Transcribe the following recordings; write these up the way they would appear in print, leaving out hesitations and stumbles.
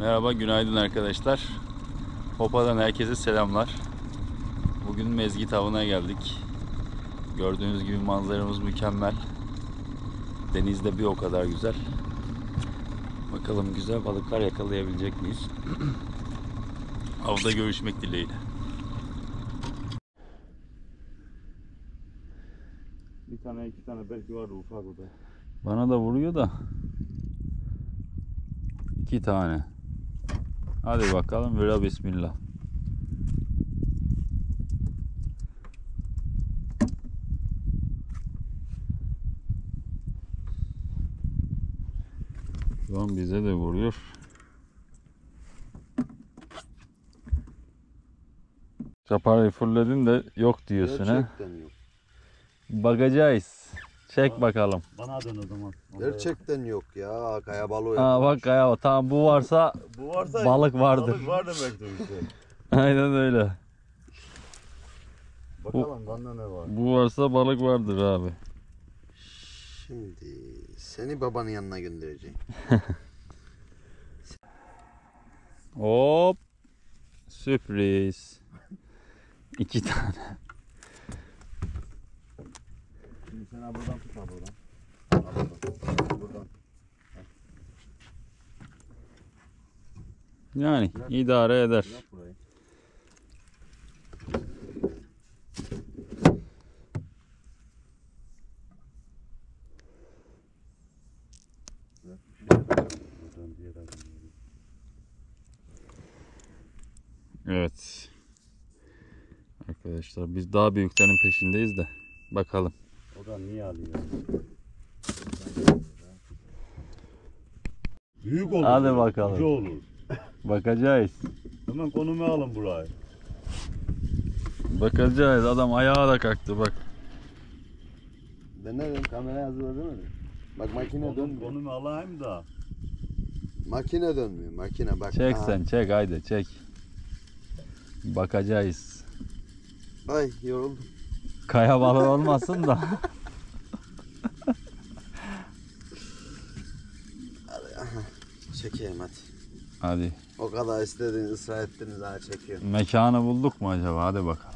Merhaba, günaydın arkadaşlar. Hopa'dan herkese selamlar. Bugün mezgit avına geldik. Gördüğünüz gibi manzaramız mükemmel. Denizde bir o kadar güzel. Bakalım güzel balıklar yakalayabilecek miyiz? Avda görüşmek dileğiyle. Bir tane iki tane belki vardı ufak o da. Bana da vuruyor da. 2 tane. Hadi bakalım, vira bismillah. Şu an bize de vuruyor. Çaparayı fulledin de yok diyorsun ha. Gerçekten yok. Bakacağız. Çek bakalım. Bana dön o zaman. Gerçekten yok ya. Kaya balığı. Aa bak kaya, tamam, bu varsa Bu varsa balık vardır. Balık var demektir işte. Aynen öyle. Bakalım bende ne var. Bu varsa balık vardır abi. Şimdi seni babanın yanına göndereceğim. Hop. Sürpriz. 2 tane. Şimdi sen ha buradan tut ha buradan. Buradan. Yani idare eder. Yap burayı. Buradan diğer adamı. Evet. Arkadaşlar biz daha büyüklerin peşindeyiz de. Bakalım. O da niye alıyor? Büyük olur. Hadi bakalım. Ucu olur. Bakacağız. Hemen konumu alın burayı. Bakacağız. Adam ayağa da kalktı bak. Ben ne dedim? Kamerayı hazırladın mı? Bak makine dönmüyor. Konumu alayım da. Makine dönmüyor. Makine bak. Çek aha. sen, çek, haydi çek. Bakacağız. Ay yoruldum. Kaya balığı olmasın da. Çekeyim hadi. Hadi. O kadar istediğiniz, ısrar ettiniz, daha çekiyorum. Mekanı bulduk mu acaba? Hadi bakalım.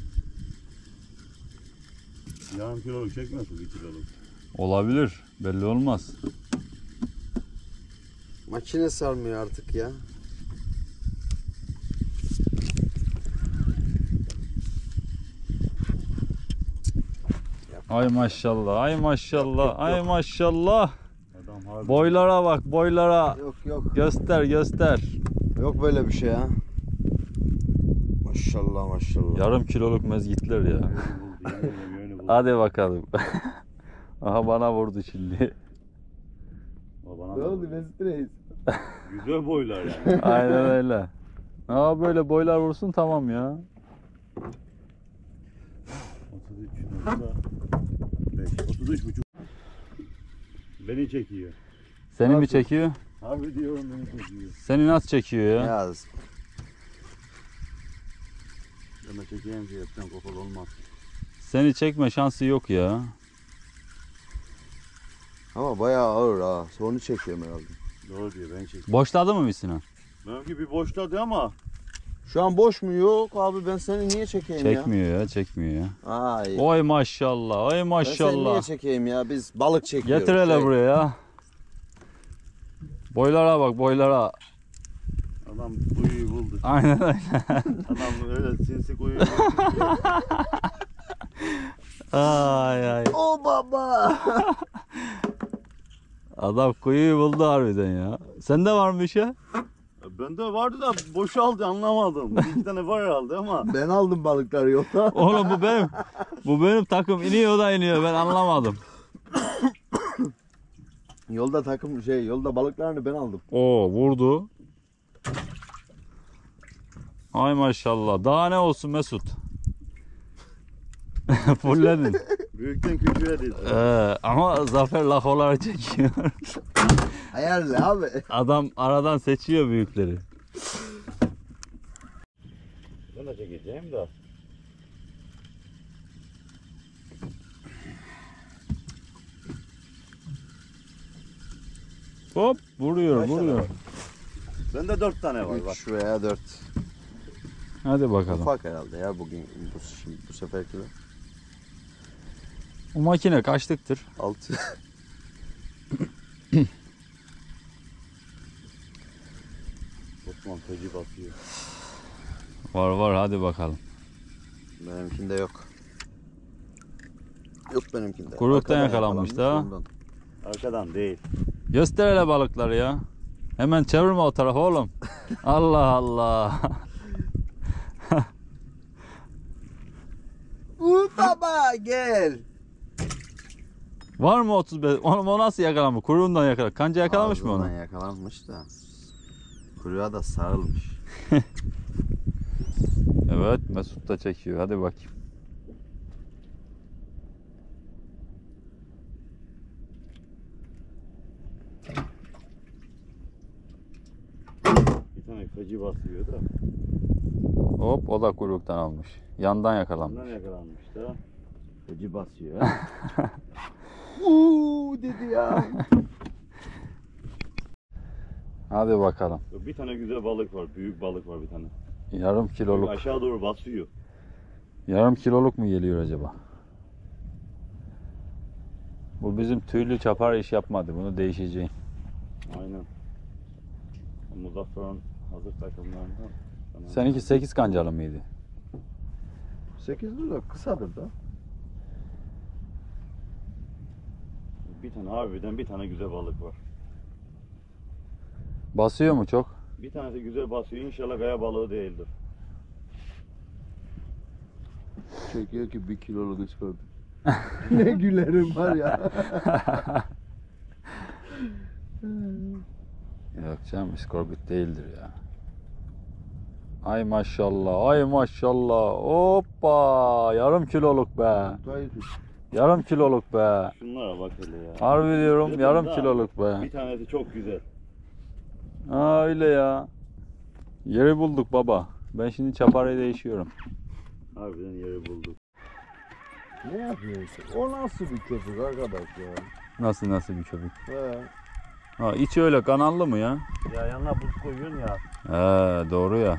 Yarım kiloluk çekmiyorsun, 1 kiloluk. Olabilir. Belli olmaz. Makine sarmıyor artık ya. Ay maşallah, ay maşallah, ay maşallah. Adam harbi. Boylara bak, boylara. Yok yok. Göster, göster. Yok böyle bir şey ya. Maşallah maşallah. Yarım kiloluk mezgitler ya. Yönü buldu. Hadi bakalım. Aha bana vurdu şimdi. Bana Ne oldu Mesut Reis? güzel boylar yani. Aynen öyle. Aa böyle boylar vursun tamam ya. 33.5. Beni çekiyor. Seni mi çekiyor? Abi diyorum beni çekiyor. Seni nasıl çekiyor ya? Yaz. Ama çekeyince yapacağım kapalı olmaz. Seni çekme şansı yok ya. Ama bayağı ağır ha. Sonu çekiyorum herhalde. Doğru diyor, ben çekiyorum. Boşladı mı Sinan? Benimki bir boşladı ama. Şu an boş mu? Yok abi, ben seni niye çekeyim ya? Çekmiyor ya, çekmiyor ya. Ay. Oy maşallah, oy Ben seni niye maşallah. çekeyim ya? Biz balık çekiyoruz. Getir hele Çek. buraya ya. Boylara bak, boylara. Adam kuyuyu buldu. Aynen öyle. Adam öyle sinsi kuyuyu buldu. Ay ay. O baba. Adam kuyuyu buldu harbiden ya. Sende var mı bir şey? Bende vardı da boşaldı, anlamadım. 2 tane var herhalde ama. Ben aldım balıkları yolda. Oğlum bu benim takım iniyor da iniyor, ben anlamadım. Yolda takım yolda balıklarını ben aldım. Oo vurdu. Ay maşallah. Daha ne olsun Mesut? Fulledin. Büyükten küçüğe değil. Ama Zafer lakoları çekiyor. Hayal abi. Adam aradan seçiyor büyükleri. Ben de çekeceğim de. Hop vuruyor Kaç tane vuruyor. var? Bende 4 tane var bak. 3 veya 4. Hadi bakalım. Ufak herhalde ya bugün bu seferki de. Bu makine kaçlıktır? 6. Osman feci basıyor. Var hadi bakalım. Benimkinde yok. Yok benimkinde. Kuyruktan Arkadan yakalanmış da. ondan. Arkadan değil. Göster hele balıkları ya. Hemen çevirme o tarafa oğlum. Allah Allah. Baba gel. Var mı 35? O nasıl yakalanmış? Kuyruğundan yakalamış. Kanca yakalamış mı onu? Ağzından yakalanmış da. Kuyruğa da sarılmış. Evet, Mesut da çekiyor. Hadi bakayım. Bir tane feci basıyor da. Hop, o da kuyruktan almış. Yandan yakalanmış. Ondan yakalanmış da. Feci basıyor ha. Dedi ya. Hadi bakalım. Bir tane güzel balık var. Büyük balık var bir tane. Yarım kiloluk. Aşağı doğru basıyor. Yarım kiloluk mu geliyor acaba? Bu bizim tüylü çapar iş yapmadı. Bunu değişeceğim. Aynen. Muzaffer'in hazır takımlarından. Seninki 8 kancalı mıydı? 8 lira kısadır da. Bir tane harbiden bir tane güzel balık var. Basıyor mu çok? Bir tanesi güzel basıyor. İnşallah kaya balığı değildir. Çekiyor ki 1 kiloluk ısırdı. Ne gülerim var ya. Yok canım, iskorbit değildir ya. Ay maşallah, ay maşallah. Hoppa! Yarım kiloluk be. Yarım kiloluk be. Şunlara bak hele ya. Harbi diyorum, Dedim yarım daha, kiloluk be. Bir tanesi çok güzel. Aa, öyle ya. Yeri bulduk baba. Ben şimdi çaparayı değişiyorum. Harbiden yeri bulduk. Ne yapıyorsun? O nasıl bir köpük arkadaş ya? Nasıl bir köpük? He. Ha, içi öyle kanallı mı ya? Ya yanına buz koyuyorsun ya. He, doğru ya.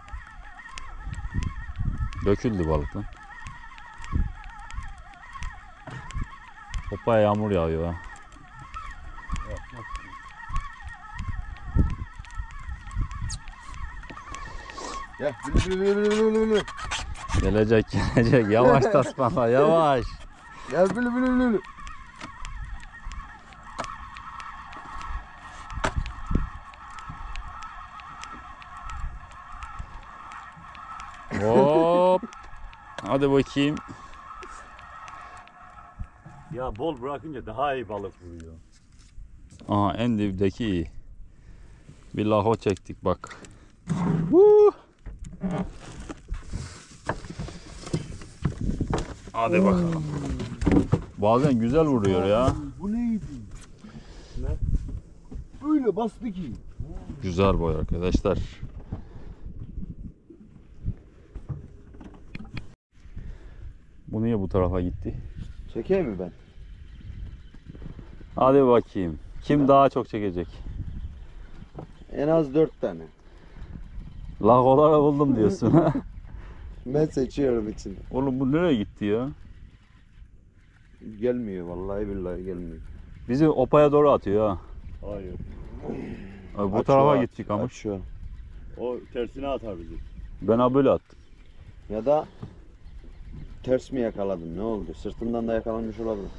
Döküldü balık lan. Hoppa, yağmur yağıyor ha. Gel. Bülü. Gelecek. Yavaş tasmanla, yavaş. Gel bülü. Hop. Hadi bakayım. Ya bol bırakınca daha iyi balık vuruyor. Aha, en dibdeki iyi. Bir laho çektik bak. Woo. Hadi bakalım. Bazen güzel vuruyor ya. Bu neydi? Ne? Böyle bastı ki. Güzel boy arkadaşlar. Bu niye bu tarafa gitti? Çekeyim mi ben? Hadi bakayım. Kim daha çok çekecek? En az 4 tane. Lagoları buldum diyorsun. Ben seçiyorum içinde. Oğlum bu nereye gitti ya? Gelmiyor vallahi billahi gelmiyor. Bizi opaya doğru atıyor ha. Hayır. Abi bu Aç tarafa şu, gittik ama. aç şu. O tersine atar bizi. Ben ha böyle attım. Ya da ters mi yakaladım ne oldu? Sırtından da yakalanmış olabilir.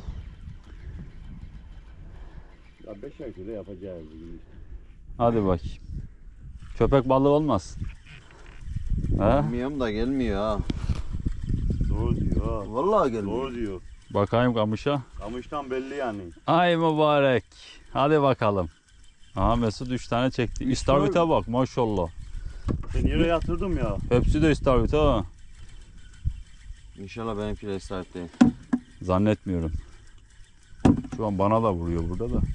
Ya 5'er kilo yapacağız bugün. Hadi bakayım. Köpek balığı olmaz. He? Bilmiyorum da gelmiyor ha. Doğru diyor ha. Vallahi gelmiyor. Doğru diyor. Bakayım kamışa. Kamıştan belli yani. Ay mübarek. Hadi bakalım. Aha, Mesut 3 tane çekti. İstavrit'e bak maşallah. Ben yere yatırdım ya. Hepsi de istavrit ha. İnşallah benimkiler sahip değil. Zannetmiyorum. Şu an bana da vuruyor burada da.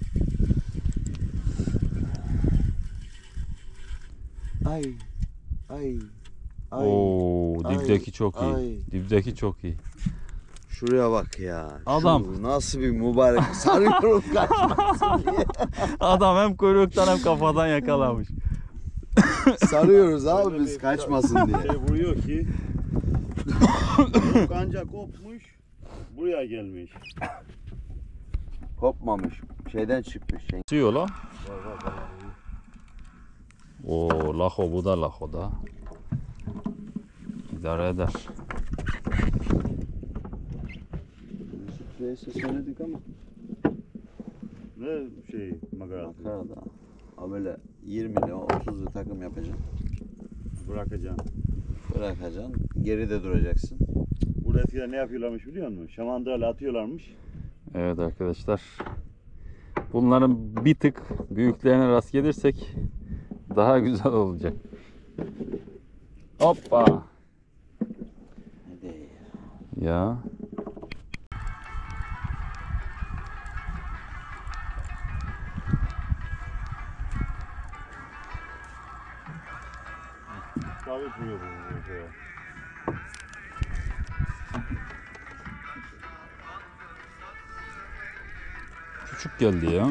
Ay. Ay. Oo, dipteki çok iyi. ay. Dipteki çok iyi. Şuraya bak ya. Adam. Şu nasıl bir mübarek. Sarıyorum kaçmasın diye. Adam hem kuyruktan hem kafadan yakalamış. Sarıyoruz abi Öyle biz bir kaçmasın diye. Şey vuruyor ki. Kanca kopmuş. Buraya gelmiş. Kopmamış. Şeyden çıkmış. Suyor lan. Var. Oo laho, bu da laho da. İdare eder. Mesut Reis'e söyledik ama. Ne şey makarası? Makarada. Ha böyle 20'li 30'lu takım yapacaksın. Bırakacaksın. Bırakacaksın. Geride duracaksın. Burada eskiden ne yapıyorlarmış biliyor musun? Şamandırayla atıyorlarmış. Evet arkadaşlar. Bunların bir tık büyüklerine rast gelirsek daha güzel olacak. Hoppa. Hadi. Ya. Sabit vuruyor bu şeye. Küçük geldi ya.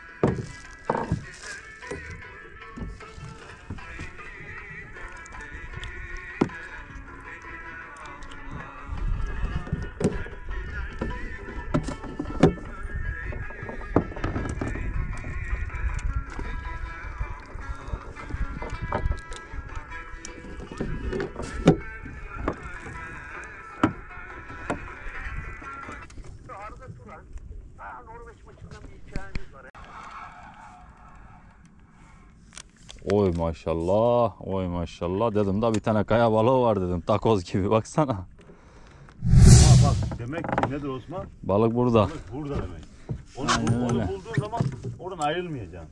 Oy maşallah, oy maşallah dedim da bir tane kaya balığı var dedim, takoz gibi baksana. Ha bak demek ki nedir Osman? Balık burada. Balık burada demek. Aynen Onu öyle. bulduğun zaman oradan ayrılmayacaksın.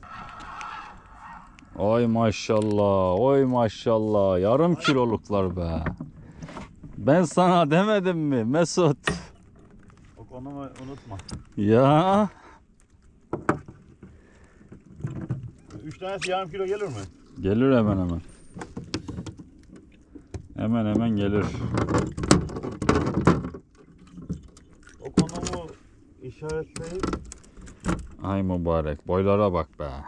Oy maşallah, oy maşallah, yarım kiloluklar be. Ben sana demedim mi Mesut? O konumu unutma. Ya 3 tanesi yarım kilo gelir mi? gelir hemen hemen. Hemen hemen gelir. O konumu işaretleyip Ay mübarek, boylara bak be.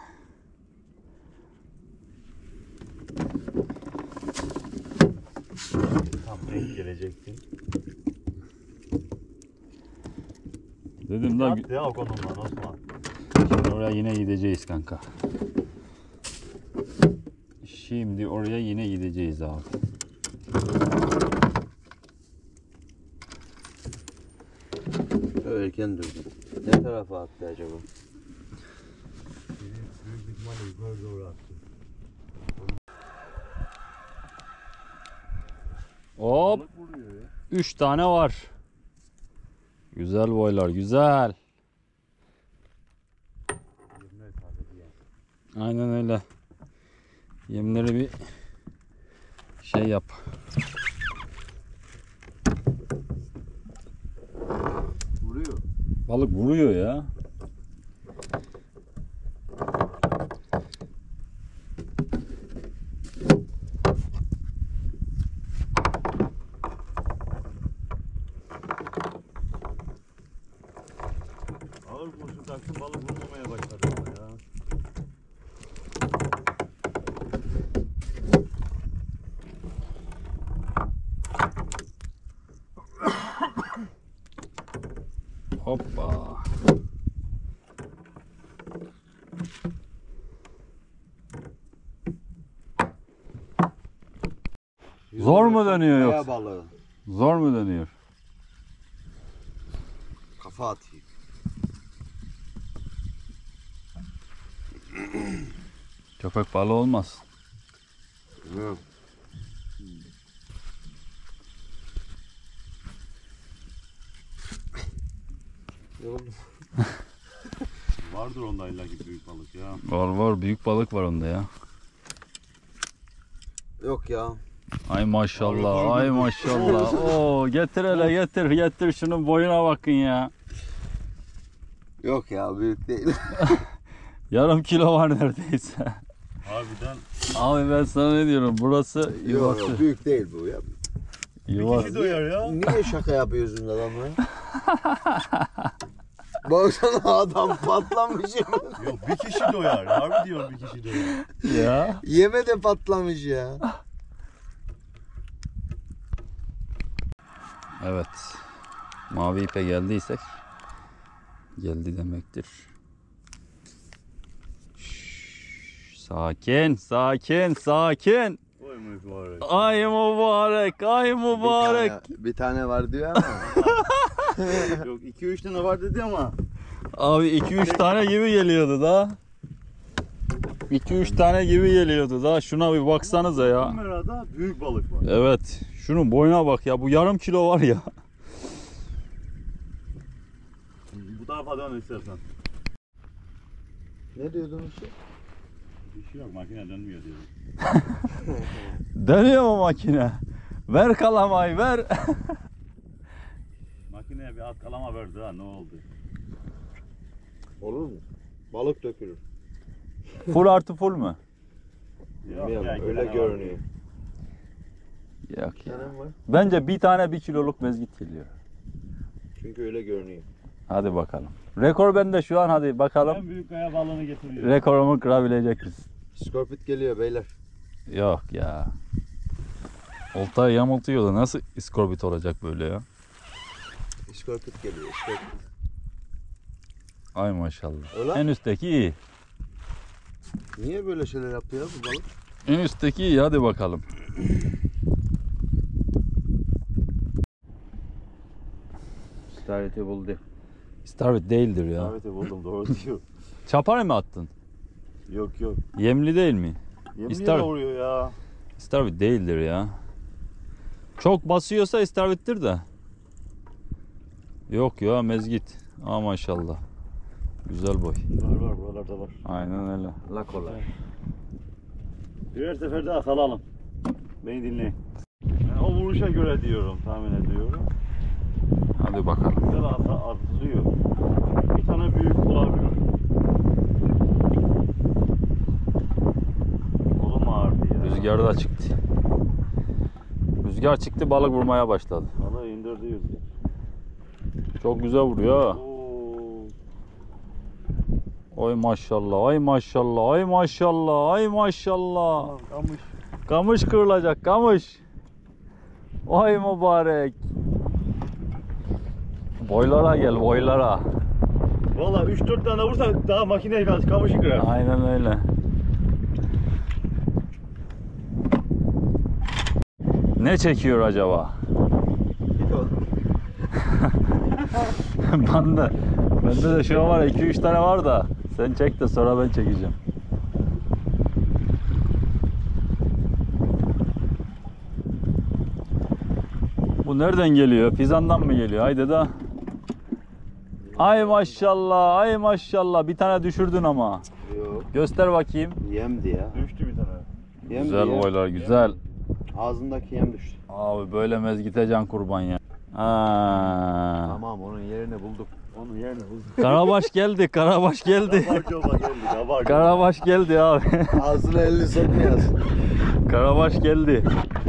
tam denk gelecektin. Dedim da At ya o konumdan Osman. şimdi oraya yine gideceğiz kanka. Şimdi oraya yine gideceğiz abi. Erken durdum. Ne tarafa attı acaba? Büyük ihtimalle yukarı doğru attı. Hop, Balık vuruyor ya. 3 tane var. Güzel boylar, güzel. Aynen öyle. Yemleri bir şey yap. Vuruyor. Balık vuruyor ya. Ağır kurşun taktım balık vurmamaya başladı ama ya. Hoppa. Zor mu dönüyor Kaya yoksa? balığı. Zor mu dönüyor? Kafa atıyor. Köpek balığı olmaz. Hı. Vardır onda illa ki büyük balık ya. Var var, büyük balık var onda ya. Yok ya. Ay maşallah, Var, ay var. maşallah. Oo, getir hele, getir şunun boyuna bakın ya. Yok ya büyük değil. Yarım kilo var neredeyse. Harbiden Abi ben sana ne diyorum, burası Yok yuvası. yok büyük değil bu ya. bir Yuvası. kişi doyar ya. Niye şaka yapıyorsun adamla? Baksana adam patlamış. Yok bir kişi doyar. Harbi diyorum bir kişi doyar. Ya. Yeme de patlamış ya. Evet. Mavi ipe geldiysek geldi demektir. Şşş, sakin, sakin, sakin. Oy mübarek. Ay mübarek, ay mübarek. Bir tane var diyor ama. Yok 2-3 tane var dedi ama. Abi 2-3 tane gibi geliyordu da. 2-3 tane gibi geliyordu da. Şuna bir baksanıza ya. Kamerada büyük balık var. Evet. Şunun boyuna bak ya. Bu yarım kilo var ya. Bu tarafa dön istersen. Ne diyordun işte? Bir şey yok makine dönmüyor diyor. Dönüyor mu makine? Ver kalamayı ver. Makineye bir at kalama verdi ha ne oldu? Olur mu? Balık dökülür. Full artı full mu? Bilmiyorum, ya, iki öyle tane var. görünüyor. Yok Bir ya. tane mi var? Bence bir tane 1 kiloluk mezgit geliyor. Çünkü öyle görünüyor. Hadi bakalım. Rekor bende şu an, hadi bakalım. En büyük kaya balığını getiriyor. Rekorumu kırabilecek misin? Skorpit geliyor beyler. Yok ya. Oltayı yamultuyor da nasıl iskorbit olacak böyle ya? Skorpit geliyor. Skorpit. Ay maşallah. Öyle En mi? üstteki iyi. Niye böyle şeyler yapıyor bu balık? En üstteki iyi, hadi bakalım. Stariti buldu. Starvit değildir ya. Evet buldum doğru diyor. Çapar mı attın? Yok yok. Yemli değil mi? Yemin İster- yere vuruyor ya. Starvit değildir ya. Çok basıyorsa starvittir de. Yok ya, mezgit. Aa maşallah. Güzel boy. Var buralarda var. Aynen öyle. La kola. Birer sefer daha kalalım. Beni dinleyin. Ben o vuruşa göre diyorum tahmin ediyorum. Hadi bakalım. Güzel atılıyor. Bir tane büyük olabilir. Kolum ağrıdı ya. Rüzgar da çıktı. Rüzgar çıktı, balık vurmaya başladı. Valla indirdi rüzgar. Çok güzel vuruyor ha. Oo. Ay maşallah, ay maşallah, ay maşallah, ay maşallah. Kamış. Kamış kırılacak, kamış. Ay mübarek. Boylara gel, boylara. Valla 3-4 tane vursa daha makineyi kamışı kırar. Aynen öyle. Ne çekiyor acaba? Bende de şu an var, 2-3 tane var da. Sen çek de sonra ben çekeceğim. Bu nereden geliyor? Fizan'dan mı geliyor? Haydi da. Ay maşallah, ay maşallah. Bir tane düşürdün ama. Yok. Göster bakayım. Yemdi ya. Düştü bir tane. Yemdi Güzel ya. boylar, güzel. Ağzındaki yem düştü. Abi böyle mezgite can kurban ya. Aa. Tamam onun yerini bulduk. Onun yerini buldum. Karabaş geldi, Karabaş geldi. Kabarcı geldi. Kabarcı. Karabaş geldi abi. Ağzına elini sokmayasın. Karabaş geldi.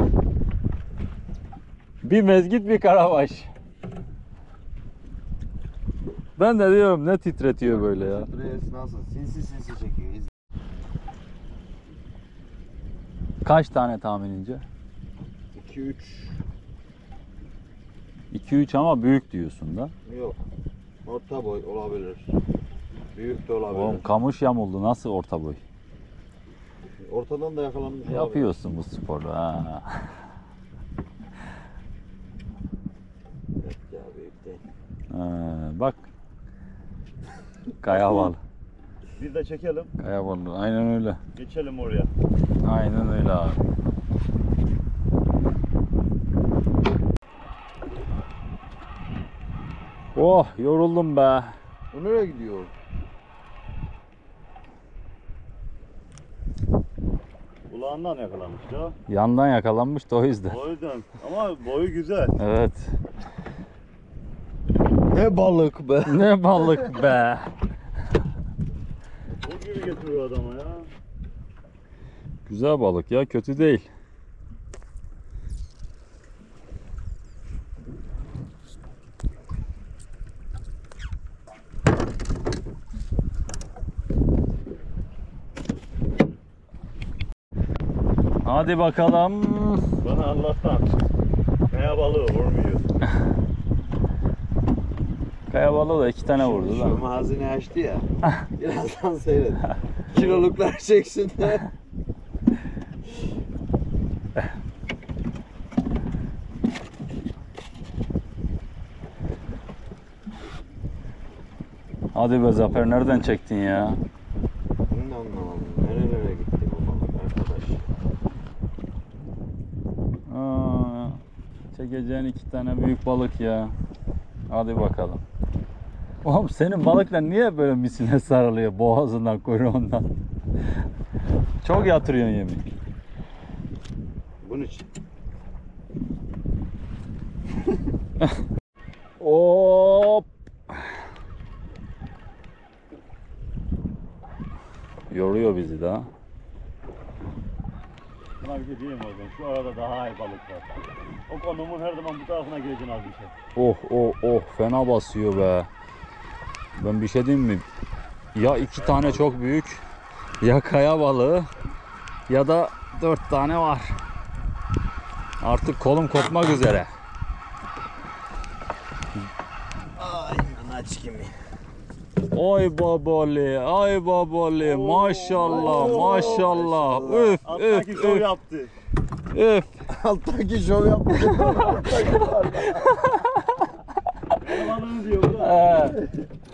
Bir mezgit, bir karabaş. Ben de diyorum ne titretiyor böyle ya. Reis nasıl? Sinsi sinsi çekiyor. İzle. Kaç tane tahminince? 2-3. 2-3 ama büyük diyorsun da. Yok. Orta boy olabilir. Büyük de olabilir. Oğlum kamış yamuldu, nasıl orta boy? Ortadan da yakalanmış olabilir. Yapıyorsun bu sporu ha. Yok ya büyük değil. Bak. Kaya balı. Bir de çekelim. Kaya balı. Aynen öyle. Geçelim oraya. Aynen öyle abi. Oh, yoruldum be. O nereye gidiyor? Kulağından yakalamış ya. Yandan yakalanmış da o yüzden. O yüzden. Ama boyu güzel. Evet. Ne balık be. Ne balık be. Bu gibi getiriyor adama ya. Güzel balık ya, kötü değil. Hadi bakalım. Bana Allah'tan. Kaya balığı vurmuyor. Kaya balığı da 2 tane vurdu Şu da. mazini açtı ya. Birazdan seyret. Kiloluklar çeksin de. Hadi be Zafer, nereden çektin ya? Bunu da anlamadım. Nerelere gitti bu balık arkadaş? Aa, çekeceğin 2 tane büyük balık ya. Hadi bakalım. Oğlum senin balıklar niye böyle misine sarılıyor boğazından, kuyruğundan? Çok yatırıyorsun yemin. Bunun için. Hop. Yoruyor bizi daha. Buna bir şey diyeyim oradan. Şu arada daha iyi balık var. O konumun her zaman bu tarafına gireceksin az bir şey. Oh oh oh, fena basıyor be. Ben bir şey diyeyim mi? Ya 2 tane çok büyük, ya kaya balığı, ya da 4 tane var. Artık kolum kopmak üzere. Ay anaç gibi. Ay babali, ay babali, maşallah, maşallah. Üf, Alttaki üf, şov üf, yaptı. üf. Alttaki şov yaptı. Alttaki var. Balığını diyor bu da. He.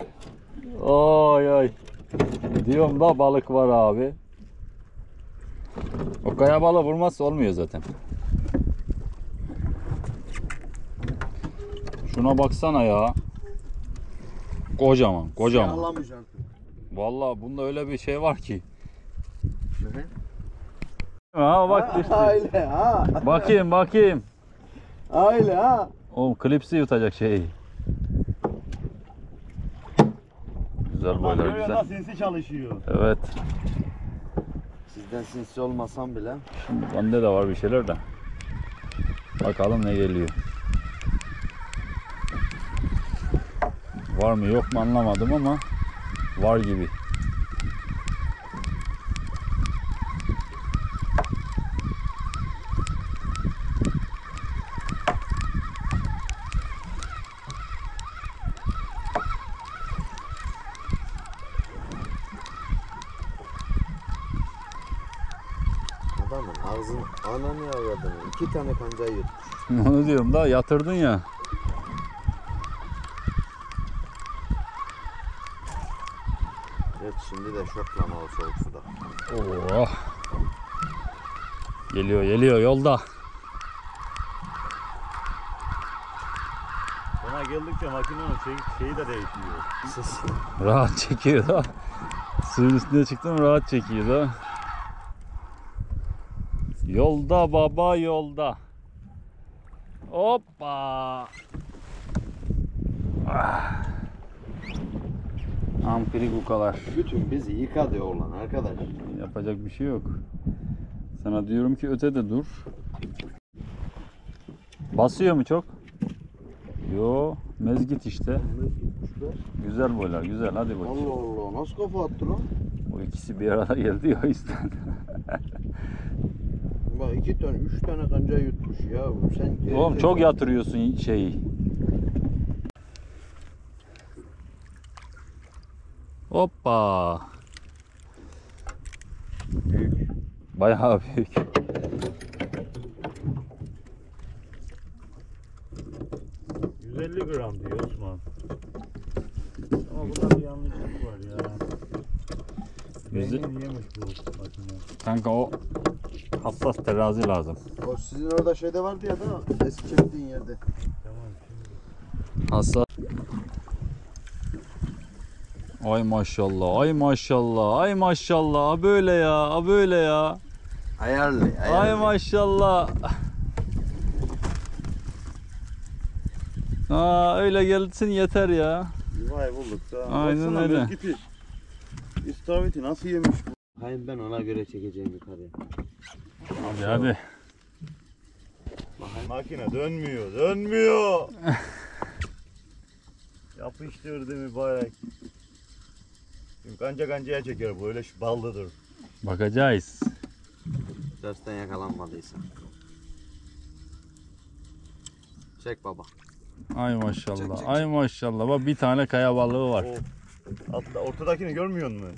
Oy oy. Diyorum da balık var abi. O kaya balığı vurmazsa olmuyor zaten. Şuna baksana ya. Kocaman, kocaman. Siyahlamış artık. Vallahi bunda öyle bir şey var ki. Ha bak düştü. Aile ha. Bakayım bakayım. Aile ha. O klipsi yutacak şey. Güzel boylar, Görüyor da güzel. sinsi çalışıyor. Evet. Sizden sinsi olmasam bile. Şimdi bende de var bir şeyler de. Bakalım ne geliyor. Var mı yok mu anlamadım ama var gibi. Adamın ağzını ananı avradını 2 tane kancayı yutmuş. Onu diyorum da, yatırdın ya. Evet şimdi de şoklama o soğuk suda. Oh. Geliyor geliyor yolda. Bana geldikçe makinenin şeyi de değişiyor. Ses. Rahat çekiyor da. Suyun üstüne çıktım, rahat çekiyor da. Yolda baba, yolda. Hoppa. Ah. Amprikukalar. Bütün bizi yıkadı oğlan arkadaş. Yapacak bir şey yok. Sana diyorum ki ötede dur. Basıyor mu çok? Yo, mezgit işte. Güzel boylar, güzel. Hadi bakayım. Allah Allah nasıl kafa attı lan? O ikisi bir arada geldi ya, o yüzden. Bak 2 tane 3 tane kanca yutmuş ya. Sen Oğlum çok yatırıyorsun şeyi. Hoppa. Büyük. Bayağı büyük. ...150 gram diyor Osman. Ama burada bir yanlışlık var ya. Rengini yemiş bu makine. Kanka o hassas terazi lazım. O sizin orada şeyde vardı ya da eski çektiğin yerde. Tamam şimdi. Hassas. Ay maşallah, ay maşallah, ay maşallah. A böyle ya, a böyle ya. Ayarlı. Ay maşallah. Aa, öyle gelsin yeter ya. Vay bulduk da. Aynen Baksana öyle. mezgiti. İstavrit'i nasıl yemiş bu? Hayır ben ona göre çekeceğim yukarıya. Hadi hadi. Makine dönmüyor, dönmüyor. Yapıştırdı mübarek. Şimdi kanca kancaya çeker bu, öyle ballıdır. Bakacağız. Tersten yakalanmadıysa. Çek baba. Ay maşallah. Çek, çek, Ay maşallah. Bak bir tane kaya balığı var. Hatta ortadakini görmüyor musun?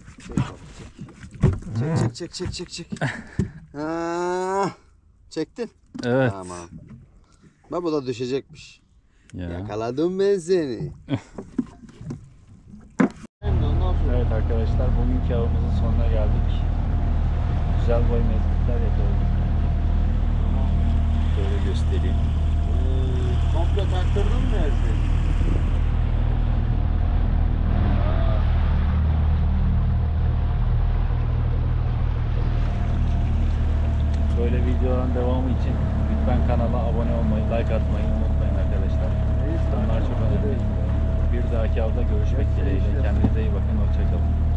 Çek. Ha, çektin. Evet. Tamam. Bak bu da düşecekmiş. Ya. Yakaladım ben seni. Evet arkadaşlar, bugünkü avımızın sonuna geldik. Güzel boy mezgitler yakaladık. Şöyle göstereyim. Komple taktırdın mı Ersin? Böyle videoların devamı için lütfen kanala abone olmayı, like atmayı unutmayın arkadaşlar. Bunlar çok önemli. Bir dahaki avda görüşmek dileğiyle. Kendinize iyi bakın. Hoşçakalın.